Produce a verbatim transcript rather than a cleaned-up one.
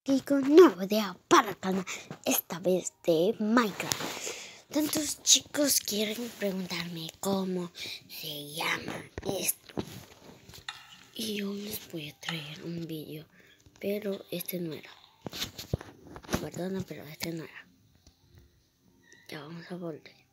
Y con un nuevo video para el canal, esta vez de Minecraft. Tantos chicos quieren preguntarme cómo se llama esto. Y yo les voy a traer un vídeo, pero este no era. Perdona, pero este no era. Ya vamos a volver.